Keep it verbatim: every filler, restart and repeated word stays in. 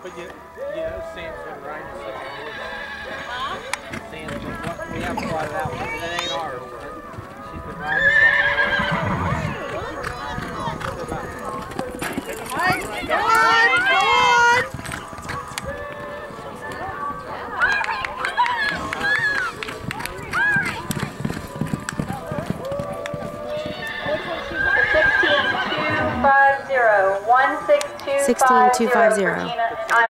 But you, you know, Sam's been riding such a horse. Huh? Sam's been, we haven't brought it out because it ain't ours. But she's been riding such a horse. Go on, go on! sixteen two five zero, one six two five zero.